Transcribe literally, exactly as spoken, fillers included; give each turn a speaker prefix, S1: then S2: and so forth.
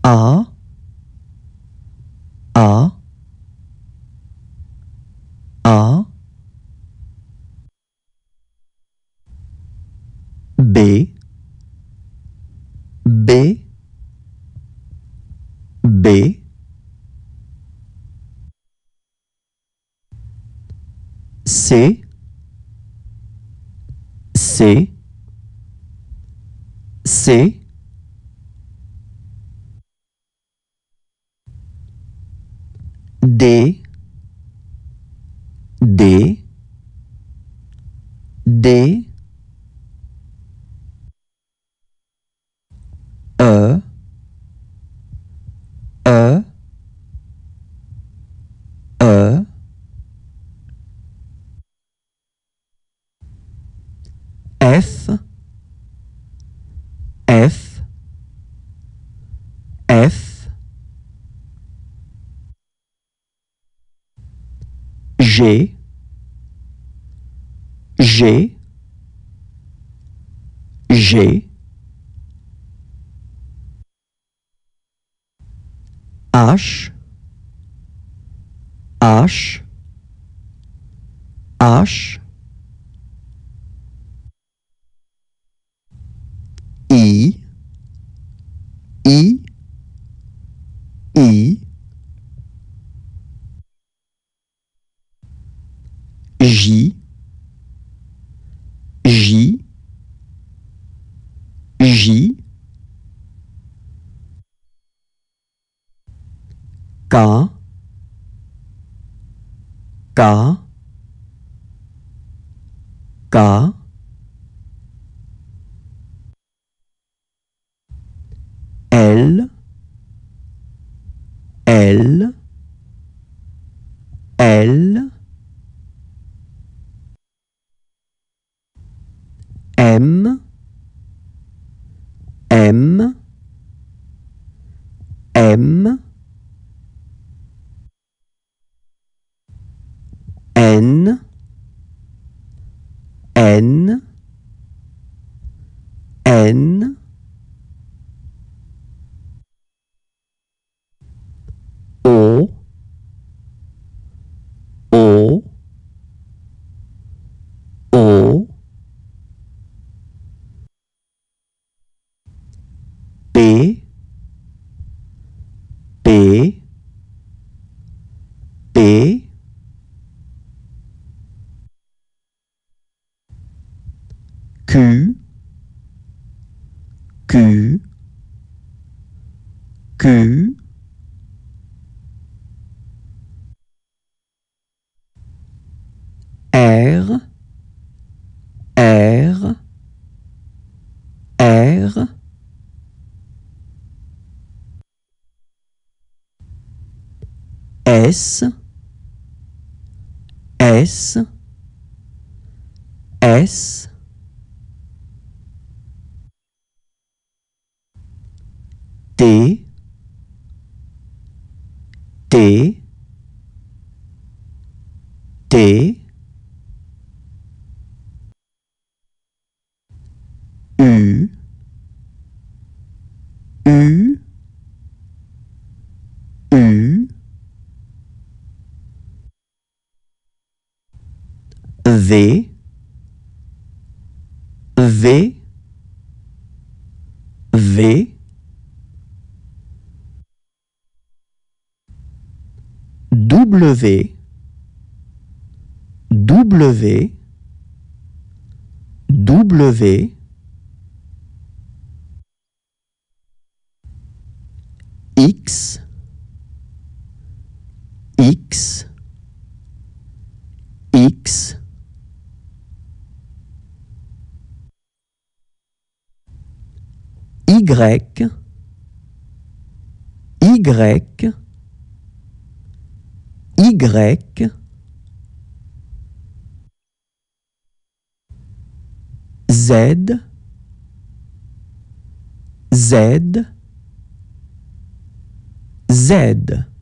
S1: A, A, A, B, B, B, C, C, C, D, D, D, E, E, E, F, F, F, G, G, G, H, H, H, I, I, I, J, J, J, K, K, K, L, L, L, M, M, M, N, N, N, O, O, O, P, P, P, Q, Q, Q, R, R, R, S, S, S, T, T, T, U, U, U, V, V, V, W, W, W, X, X, X, Y, Y, Y, Z, Z, Z.